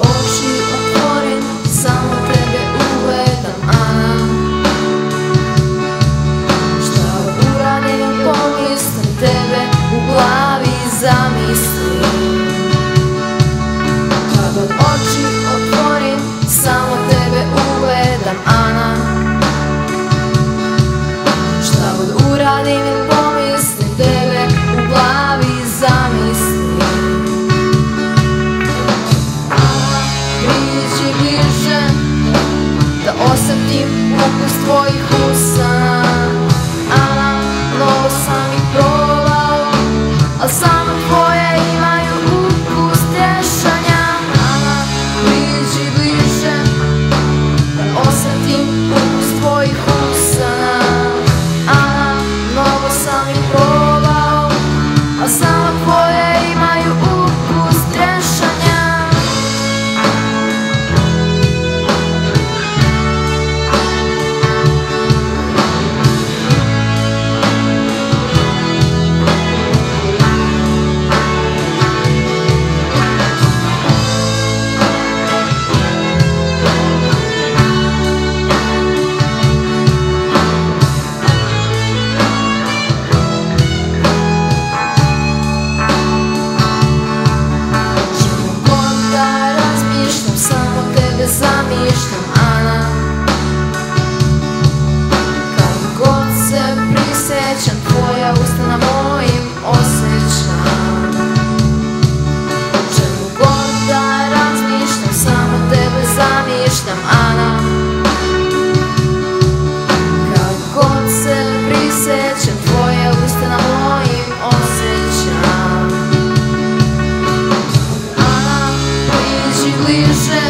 oči otvorim, samo tebe ugledam, Ana. Šta uradim, pomislim tebe, u glavi zamislim. Kad oči otvorim, samo tebe ugledam, Ana. Šta god uradim, pomislim tebe, u glavi zamislim. Ana, priđi bliže, da osjetim ukus tvojih usana. Ana, mnogo sam ih probao, al samo tvoje imaju ukus tješanja. Ana, priđi bliže, da osjetim ukus tvojih usana. Ana, mnogo sam ih probao, al samo tvoje imaju ukus tješanja. Zamišljam, Ana. Kad god se prisjećam, tvoja usta na mojim osjećam. O čemu god da razmišljam, samo tebe zamišljam, Ana. Kad god se prisjećam, tvoja usta na mojim osjećam. Ana, priđi bliže,